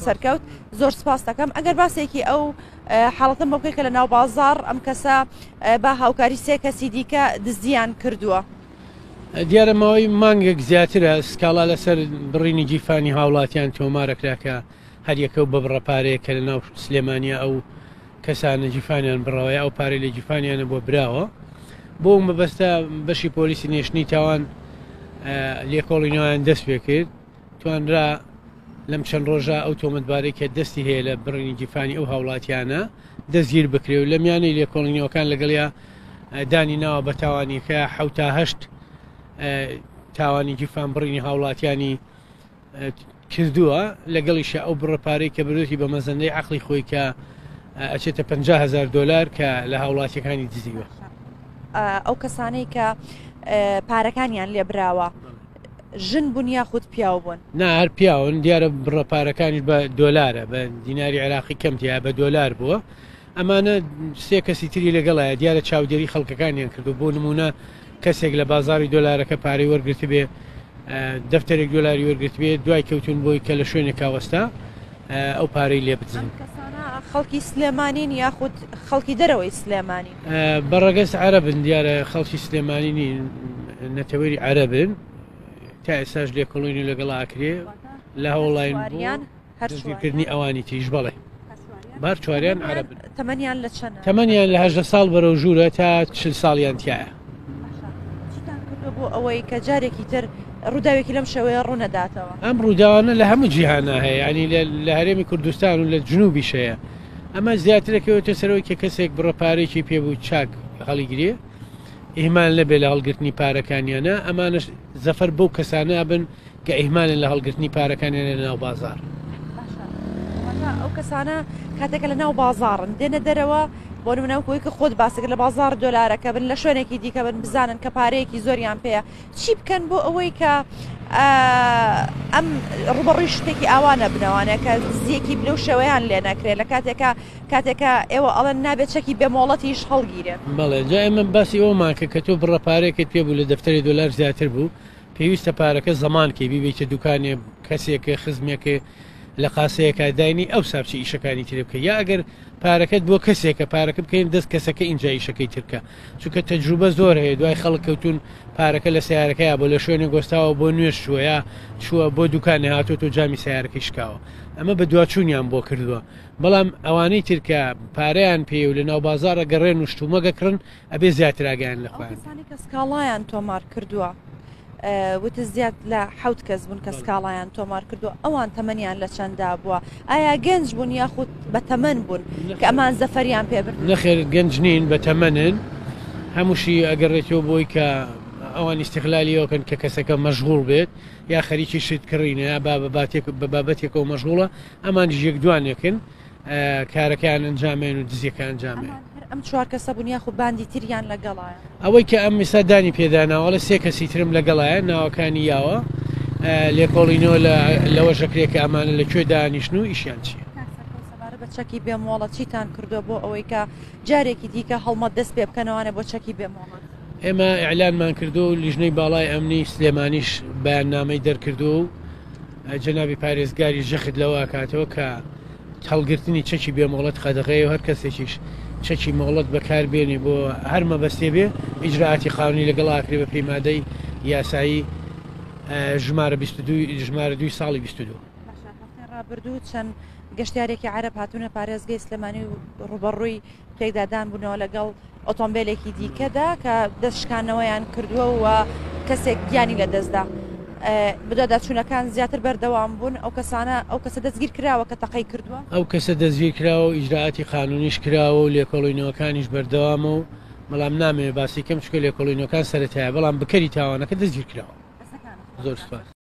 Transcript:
سەرکەوت زۆر سپاس دەکەم ئەگەر باسێکی ئەو حاڵەتم بۆ بکەیت کە لە ناو بازاڕ ئەم کەسە با هاوکاری سێ کەسی دیکە دزیان کردووە. دیارە ماوەی مانگێک زیاترە سکاڵا لەسەر بڕینی جیفانی هاوڵاتیان تۆمارەکراکە هەر یەکە و بە بڕەپارەیە کە لە ناو سلێمانیا ئەو کەسانە جیفانیان بڕەوەی ئەو پارەی لە جیفانیانە بۆ براوە بۆ مەبەستە بەشی پۆلیسی نێشتنی تاوان لێکۆڵینەوەیان دەست پێ کرد توانرا لەم چەند ڕۆژە ئەو تۆمەتبارەی کە دەستی هەیە لە بڕینی جیفانی ئەو هاوڵاتیانە دەستگیر بکرێ و لە میانەی لێکۆڵینەوەکان لەگەڵیا دانی ناوە بە تاوانیکە 7 تا 8 تاوانی جیفان بڕینی هاوڵاتیانی کردووە لەگەڵیشە ئەو بڕەپارەی کە برۆتی بە مەزەندەی عقلی خۆی کە ئەچێتە 50,000 دلار کە لە هاوڵاتیەکانی دزیوە. ئەو کەسانەی کە پارەکانیان لێبراوە ژن بوون یاخود پیاو بوون؟ نا هەر پیاون دیارە بڕەپارەکانیش بە دۆلارە بە دیناری عێراقی کەمتیا بە دۆلار بووە ئەمانە سێ کەسی تری لەگەڵایە دیارە چاودێری خەڵکەکانیان کردو بۆ نمونە کەسێک لە بازاری دۆلارەکە پارەی وەرگرت بێ دەفتەرێک دۆلاری وەرگرت بێ دوای کەوتون بۆی کە لە شوێنێک کاوەستا ئەو پارەی لێ بزن. خەڵکی سلێمانین یاخود خەڵکی دەرەوەی سلێمانی؟ بەڕەگەست عەرەبن دیارە خەڵکی سلێمانی نین نەتەوەری عەرەبن تا ئێستاش لێکۆڵینی لەگەڵ ئاکرێ لە هەوڵاین هەرکردنی ئەوانی تیش بەڵێ بار چواریان عەرەبن. تەمەنیان لە چەندە؟ تەمەنیان لە 18 ساڵ بەرەو ژوورە تا 40 ساڵیان تایە. بۆ ئەوەی کە جارێکی تر ڕووداوێکی لەم شێوەیە ڕوونەداتەوە؟ ئەم ڕووداوانە لە هەموو جیهانە هەیە ینی لە هەرێمی کوردستان و لە جنوبی شەیە ئەمە زیاترەکەوێتە سەرەوەی کە کەسێک بڕەپارێکی پێبوو چاک هەڵیگرێ ئیهمان لەبێ لە هەڵگرتنی پارەکانیانە ئەمانش زەفەر بەو کەسانە بن کە ئیهمانن لە هەڵگرتنی پارەکانیانە لە ناو بازار. ئەو کەسانە کاتێکە لە ناو بازاڕن دێنە دەرەوە بۆ نمونەوەی کە خۆت باسەکە لە بازار دۆلارەکە بن لە شوێنێکی دیکە بن بزانن کە پارەیەکی زۆریان پێەیە چی بکەن بۆ ئەوەی کە ئەم ڕوبەڕووی شتێکی ئاوانە بنەوانەیە کە زیەکی لەو شێوەیان لێ نەکرێت لە کاتێکە ئێوە ئەڵەن نابێت چەکی بێمۆڵەتیش هەڵگیرێن؟ بەڵێ جا ئێمە باسی ئەومانکە کە تۆ بڕەپارێکت پێبوو لە دەفتەری دۆلار زیاتر بوو پێویستە پارەکە زەمانکەی بیبێتە دوکانێ کەسێکە خزمێکە لە قاسەیەکە داینی ئەو سابچی ئیشەکانی تر بکە یا ئەگەر پارەکەت بۆ کەسێکە پارەکە بکەین دەست کەسەکە اینجا ئیشەکەی ترکە چونکە تەجروبە زۆر هەیە دوای خەڵک کەوتون پارەکە لە سیارەکەیە بۆ لە شوێنە گۆستاوە بۆ نوێش چووە چووە بۆ دوکانێ هاتۆ تۆ جامی سیارەکەی شکاوە ئەمە بە دوچوونیان بۆ کردووە بەڵام ئەوانەی ترکە پارەیان پێ و لە ناو بازارە گەڕێن و شتومەگەکڕن ئەبێ زیاتراگەیان لەخوایان. کە سکاڵایان تۆمار کردووە وتە زیاد لە 7 کەس بوون کە سکاڵایان تۆمار کردووە ئەوان تەمەنیان لە چەندا بووە ئایا گەنج بوون یاخود بە تەمەن بوون کە ئەمان زەفەریان پێبن؟ نەخێر گەنج نین بە تەمەنن هەمووشی ئەگەڕێتەوە بۆی کە ئەوان استیقلالیەوەکەن کە کەسەکە مەشغوڵ بێت یا خەریکی شت کڕینە یا بە بابەتێکەوە مەشغوڵە ئەمان یەک دوانێکن کارەکەیان ئەنجامێن و دزیەکە ئەنجامێن. ئەم 4 کەسە بوون یاخود باندی تریان لەگەڵایە؟ ئەوەی کە ئەم میسادانی پێداناوە لە 3 کەسی ترم لەگەڵایە ناوەکانی یاوە لێکۆڵینەوە لەوە ژەکرێک کە ئەمانە لەکوێ دانیشتن و ئیشیان چیە؟ بە چەکی بێمۆڵە چیتان کردووە بۆ ئەوەی کە جارێکی دیکە هەڵمەت دەست پێ بکەنەوەوانە بۆ چەکی بێمۆڵەت؟ ئێمە ئیعلانمان کردو و لیژنەی باڵای ئەمنی سلێمانیش بەیاننامەی دەرکردو و جەنابی پارێزگاری ژەخت لەوە کاتەوە کە هەڵگرتنی چەکی بێمۆڵەت خەدەغەیە و هەر کەسێکیش چەکی مۆڵەت بەکاربێنی بۆ هەر مەبەستێ بێ ئیجراعاتی قانونی لەگەڵ ئاکرێ بە پەیمادەی یاسایی ژمارە 22 ساڵی 22. ڕابردوو چەند گەشتارێکی عەرەب هاتوونە پارێزگای سلێمانی و ڕوبەڕووی پێکدادان بوونەوە لەگەڵ ئۆتۆمبیلێکی دیکەدا کە دەستشکانەوەیان کردووە و کەسێک گیانی لە دەستدا بدەداچوونەکان زیاتر بەردەوام بوون ئەو کەسە دەستگیر کراوە کە تەقەی کردووە ئەو کەسە دەستگیر کراوە و ئیجراعاتی قانونیش کراوە و لێکۆڵینەوەکانیش بەردەوامە و بەڵام نامێ باسی کەم چکە لێکۆڵینەوەکان سەرەتایە بەڵام بکەری تاوانەکە دەستگیر کراوە. زۆر سپاس.